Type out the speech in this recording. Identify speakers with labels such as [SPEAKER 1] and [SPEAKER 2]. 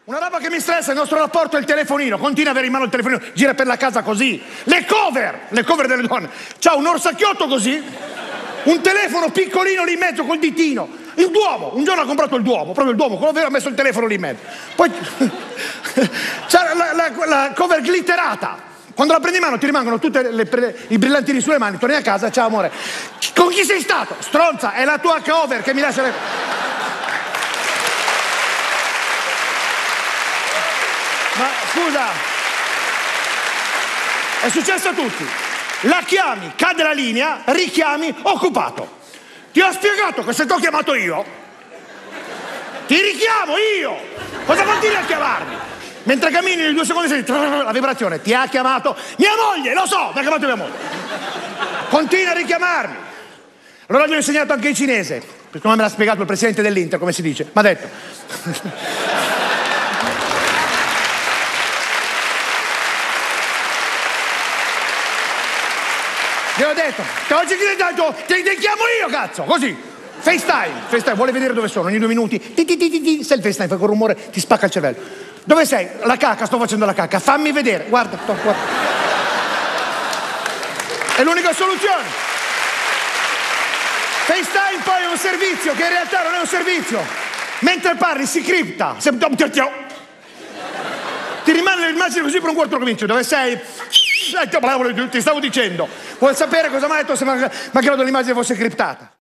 [SPEAKER 1] Una roba che mi stressa il nostro rapporto è il telefonino. Continua ad avere in mano il telefonino, gira per la casa così. Le cover delle donne. C'ha un orsacchiotto così, un telefono piccolino lì in mezzo col ditino. Il Duomo, un giorno ha comprato il Duomo, proprio il Duomo, quello vero, ha messo il telefono lì in mezzo. Poi c'ha la cover glitterata. Quando la prendi in mano ti rimangono tutti i brillantini sulle mani, torni a casa, ciao amore. Con chi sei stato? Stronza, è la tua cover che mi lascia le... Ma scusa, è successo a tutti. La chiami, cade la linea, richiami, occupato. Ti ho spiegato che se ti ho chiamato io, ti richiamo io. Cosa vuol dire a chiamarmi? Mentre cammini in 2 secondi senti la vibrazione. Ti ha chiamato mia moglie, lo so, mi ha chiamato mia moglie. Continua a richiamarmi. Allora gli ho insegnato anche in cinese, perché come me l'ha spiegato il presidente dell'Inter, come si dice. Mi ha detto... Gli ho detto, oggi ti chiamo io, cazzo, così. FaceTime, vuole vedere dove sono, ogni 2 minuti. Se il FaceTime fa quel rumore, ti spacca il cervello. Dove sei? La cacca, sto facendo la cacca, fammi vedere. Guarda. È l'unica soluzione. FaceTime poi è un servizio che in realtà non è un servizio. Mentre parli si cripta. Ti rimane l'immagine così per un quarto comincio. Dove sei? Ti stavo dicendo. Vuoi sapere cosa mi ha detto se mi ha creato l'immagine fosse criptata?